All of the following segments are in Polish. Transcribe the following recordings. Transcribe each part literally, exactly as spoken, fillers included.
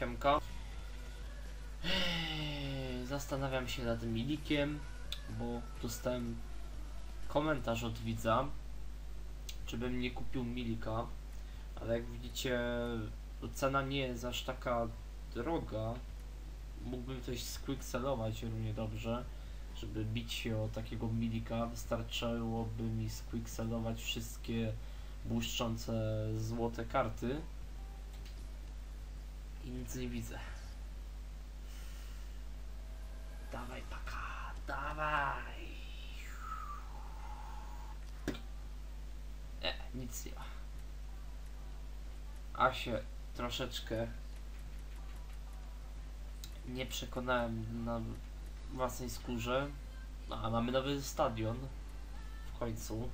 Siemka. Zastanawiam się nad Milikiem, bo dostałem komentarz od widza, czy bym nie kupił Milika, ale jak widzicie, cena nie jest aż taka droga. Mógłbym coś squickselować równie dobrze, żeby bić się o takiego Milika. Wystarczyłoby mi squickselować wszystkie błyszczące złote karty i nic nie widzę. Dawaj paka, dawaj. E, nic nie ma. A się troszeczkę nie przekonałem na własnej skórze. A mamy nowy stadion w końcu.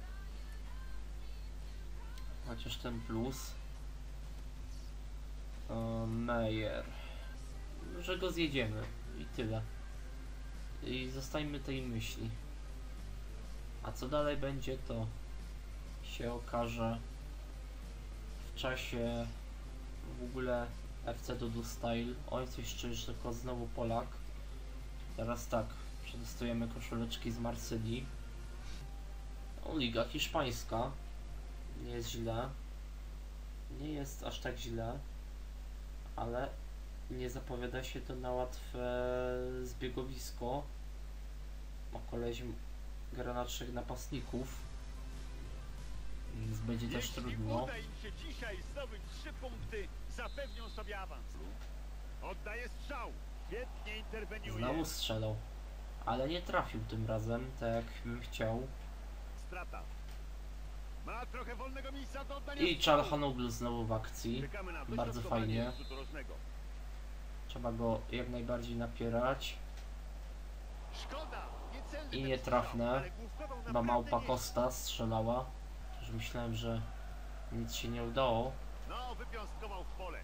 Chociaż ten plus. O, Meyer. Że go zjedziemy i tyle. I zostańmy tej myśli. A co dalej będzie, to się okaże w czasie. W ogóle F C Dudu Style. Oj, coś czuć, tylko znowu Polak. Teraz tak, przetestujemy koszuleczki z Marsylii. O, Liga Hiszpańska. Nie jest źle. Nie jest aż tak źle. Ale nie zapowiada się to na łatwe zbiegowisko. O, koleś gra na trzech napastników, więc będzie też trudno. Uda im się dzisiaj zdobyć trzy punkty, zapewnią sobie awans. Oddaje strzał, świetnie interweniuje. Znowu strzelał, ale nie trafił tym razem, tak jak bym chciał. Strata. Ma trochę wolnego miejsca do oddania. I Çalhanoğlu znowu w akcji. Bardzo fajnie. Trzeba go jak najbardziej napierać. Szkoda, niecelny I ten nietrafne. strzał, ale główkową Chyba naprawdę małpa nie. Costa strzelała. Już myślałem, że nic się nie udało. No, wypiąstkował w pole.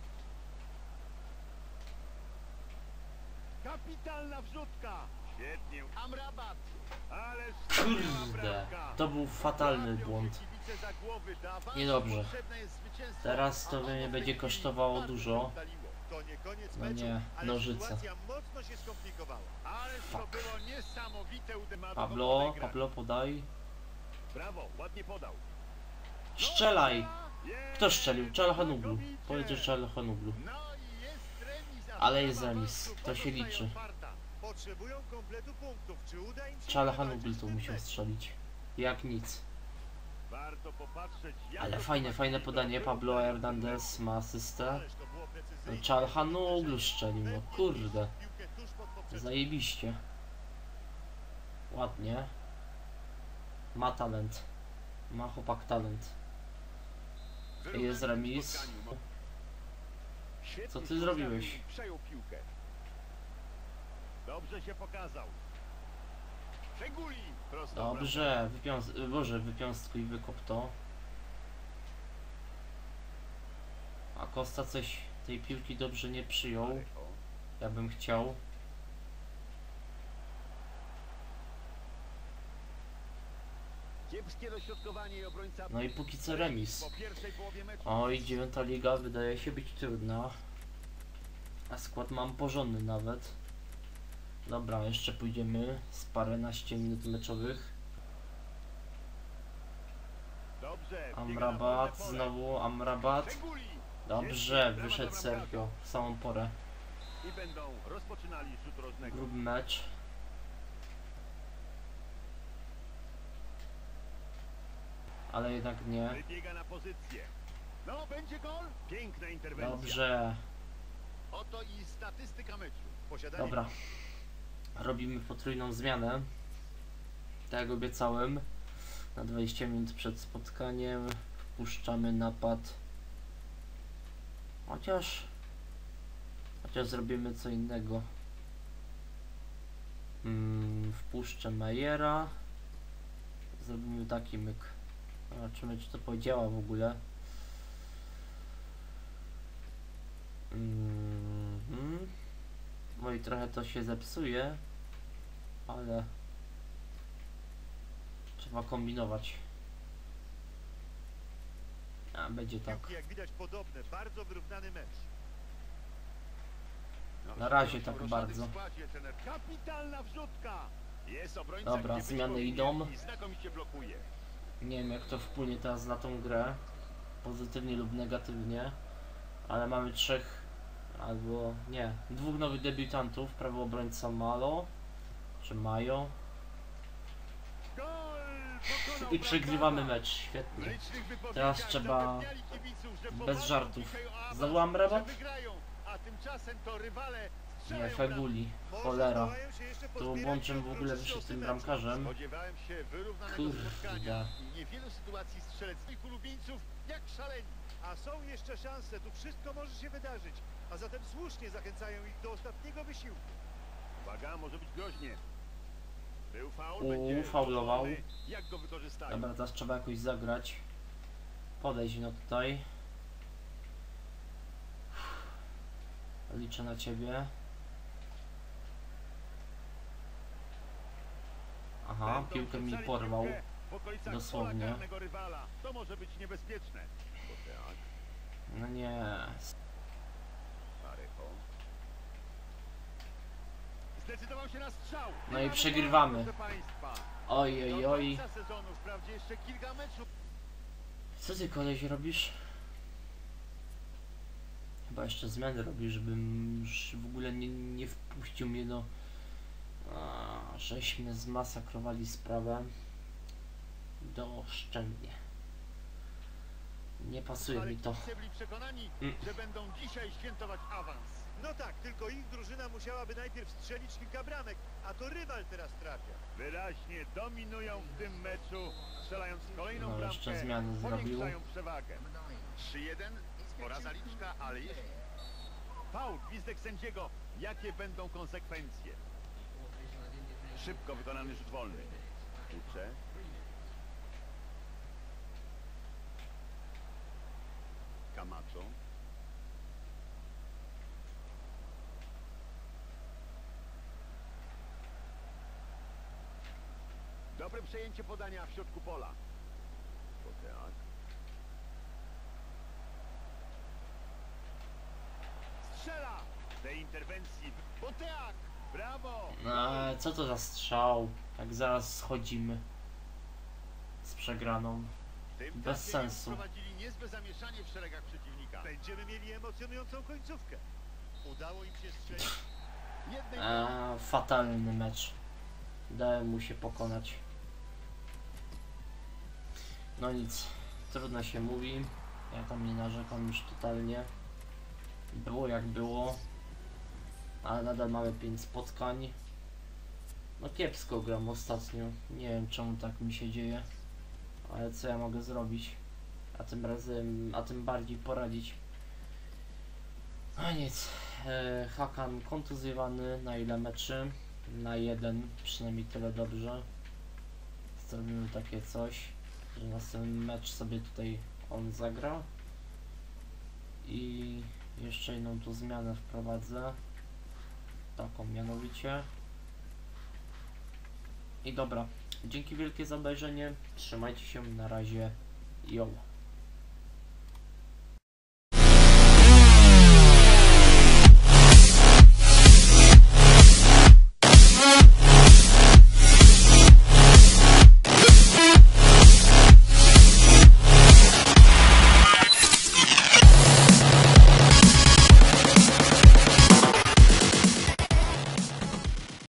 Kapitalna wrzutka. Świetnie. Amrabat. Ależ Kurde, to był fatalny błąd. Niedobrze. Teraz to mnie będzie kosztowało dużo. To nie koniec No meczu, nie, ale nożyce. sytuacja mocno się skomplikowała. Ależ to Fuck. było niesamowite uderzenie. Pablo, Pablo podaj. Brawo, ładnie podał. Strzelaj! Kto strzelił? Çalhanoğlu. Powiedz, że Çalhanoğlu. No i jest remis, a Ale jest brawa remis, gościu, to się pozostają liczy. farta. Potrzebują kompletu punktów. Czy uda im się Çalhanoğlu wywalczyć tu ten musiał mecz? strzelić. Jak nic. Warto popatrzeć, jak Ale to fajne, fajne prowadzi podanie. do Pablo bramki. Hernandez ma asystę. Ależ to było No, precyzyjne. Çalhanoğlu strzelił, no kurde. Piłkę tuż pod poprzeczką. Zajebiście. Ładnie. Ma talent. Ma chłopak talent. Jest remis. Świetnie Co ty się zrobiłeś? ustawił i przejął piłkę. Dobrze się pokazał. Szczególnie prosto w bramkę. Dobrze, wypiąst... Boże, wypiąstkuj, wykop to. A Costa coś tej piłki dobrze nie przyjął. Ja bym chciał. Kiepskie dośrodkowanie i obrońca. No i póki co remis. Po pierwszej połowie meczu. Oj, dziewiąta liga wydaje się być trudna. A skład mam porządny nawet. Dobra, jeszcze pójdziemy z paręnaście minut meczowych. Dobrze. Amrabat, znowu Amrabat. Szczególnie. Dobrze, wyszedł Sergio w samą porę. I będą rozpoczynali rzut rożnego. Gruby mecz. Ale jednak nie. Wybiega na pozycję. No, będzie gol. Piękna interwencja. Dobrze. Oto i statystyka meczu. Posiadanie. Dobra. Robimy potrójną zmianę. Tak jak obiecałem. Na dwadzieścia minut przed spotkaniem wpuszczamy napad. Chociaż... Chociaż zrobimy co innego. Hmm, wpuszczę Meyera. Zrobimy taki myk. Zobaczymy, czy to podziała w ogóle. Mhm. No i trochę to się zepsuje, ale trzeba kombinować. A będzie tak. Piłki, jak widać, podobne. Bardzo wyrównany mecz. Na razie tak bardzo. Kapitalna wrzutka. Jest obrońca, Dobra, gdzie być zmiany powinien idą. i znakomicie blokuje. Nie wiem jak to wpłynie teraz na tą grę, pozytywnie lub negatywnie, ale mamy trzech, albo nie, dwóch nowych debiutantów, prawy obrońca Malo, czy Majo, Gol! Pokonał i przegrywamy bramkarza. mecz, W świetnie. licznych wypowiedziach Teraz trzeba zapewniali kibiców, że bez poważnie żartów. dzisiaj o awans, Zdobyłam że rewanż? wygrają, a tymczasem to rywale Nie, strzelają Feguli, bramki. cholera, Zdołają się jeszcze tu pozbierać łączę i w ogóle odwrócić się losy tym meczu. bramkarzem. Spodziewałem się wyrównanego Kurde. spotkania i niewielu sytuacji strzeleckich ulubieńców jak szaleni. A są jeszcze szanse, tu wszystko może się wydarzyć, a zatem słusznie zachęcają ich do ostatniego wysiłku. Uwaga, może być groźnie. Był faul, U, będzie faulował. dowolny. Jak go wykorzystają? Dobra, teraz trzeba jakoś zagrać. Podejdź no tutaj. Liczę na ciebie. Aha, Będą piłkę mi rzucali porwał. piłkę w okolicach Dosłownie. pola karnego rywala. To może być niebezpieczne. Bo tak, No nie. Parejo. Zdecydował się na strzał. No i Mamy przegrywamy. gol, proszę państwa. Oj, oj, Do oj. końca sezonu wprawdzie jeszcze kilka meczów. Co ty koleś robisz? Chyba jeszcze zmiany robisz, żebym już w ogóle nie, nie wpuścił mnie do... A, żeśmy zmasakrowali sprawę. Doszczętnie. Nie pasuje Ale mi to. kibice byli przekonani, Mm. że będą dzisiaj świętować awans. No tak, tylko ich drużyna musiałaby najpierw strzelić kilka bramek, a to rywal teraz trafia. Wyraźnie dominują w tym meczu, strzelając kolejną No, bramkę. jeszcze zmiany zrobił. Powiększają przewagę. trzy jeden, spora zaliczka, ale jeśli... Faul, gwizdek sędziego. Jakie będą konsekwencje? Szybko wykonany rzut wolny. Ucze. Camacho. Dobre przejęcie podania w środku pola. Boteak. Strzela! W tej interwencji Boteak! Brawo! No, co to za strzał? Jak zaraz schodzimy z przegraną. Tym bez trafieniem sensu. wprowadzili niezłe zamieszanie w szeregach przeciwnika. Będziemy mieli emocjonującą końcówkę. Udało im się strzelić. Jednej Eee, fatalny mecz. Dałem mu się pokonać. No nic, trudno się mówi. Ja tam nie narzekam już totalnie. Było jak było. Ale nadal mamy pięć spotkań. No kiepsko gram ostatnio. Nie wiem czemu tak mi się dzieje. Ale co ja mogę zrobić? A tym razem, a tym bardziej poradzić. No nic. E, Hakan kontuzjowany na ile meczy? Na jeden, przynajmniej tyle dobrze. Zrobimy takie coś, że następny mecz sobie tutaj on zagra. I jeszcze jedną tu zmianę wprowadzę. Taką mianowicie. I dobra. Dzięki wielkie za obejrzenie. Trzymajcie się, na razie. Jo.